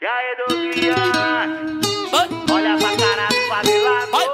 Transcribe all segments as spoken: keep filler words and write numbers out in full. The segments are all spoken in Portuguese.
E aí, Douglas? Olha pra cara do favelado.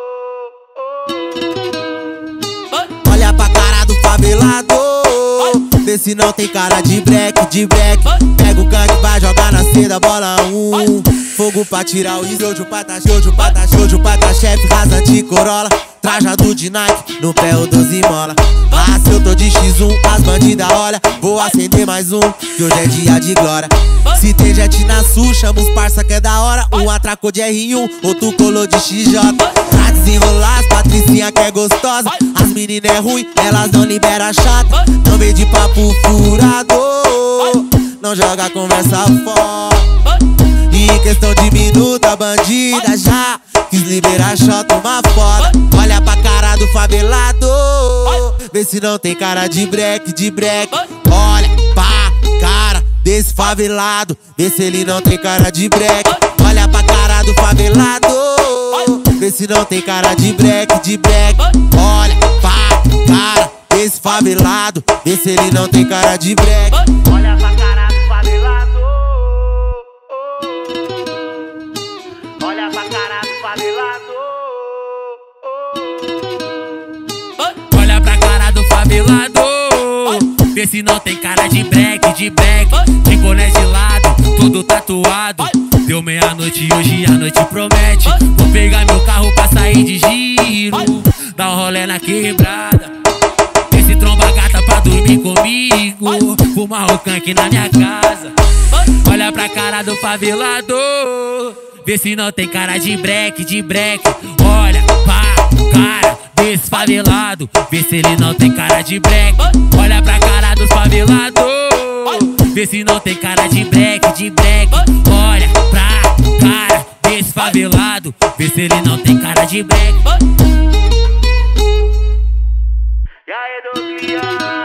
Olha pra cara do favelado. Vê se não tem cara de break, de break. Pega o gangue, vai jogar na seda, bola um. Fogo pra tirar o risco, de pata, show de pata, show de pata, chefe, rasante Corolla. Trajado de Nike, no pé o doze mola. Ah, se eu tô de xis um, as bandidas olha. Vou acender mais um, que hoje é dia de glória. Se tem jet na sul, chama os parça que é da hora. Um atracou de R um, outro colou de X J. Pra desenrolar as patricinha que é gostosa. As meninas é ruim, elas não liberam chata. Não vem de papo furado, não joga conversa fora. E em questão de minuto a bandida já quis liberar shot, uma foda. Olha pra cara do favelado, vê se não tem cara de break, de break. Olha pra cara desse favelado, vê se ele não tem cara de break. Olha pra cara do favelado, vê se não tem cara de break, de break. Olha pra cara desse favelado, vê se ele não tem cara de break. Olha pra cara do favelado. Olha pra cara do favelado. Olha pra cara do favelado, vê se não tem cara de break, de break. De boné de lado, todo tatuado. Deu meia-noite e hoje a noite promete. Vou pegar meu carro pra sair de giro, dar um rolê na quebrada. Esse tromba gata pra dormir comigo, fumar o canque na minha casa. Olha pra cara do favelado, vê se não tem cara de break, de break. Olha pra cara desse favelado, vê se ele não tem cara de break. Olha pra cara dos favelados, vê se não tem cara de break, de break. Olha pra cara desse favelado, vê se ele não tem cara de break. E aí, Douglas?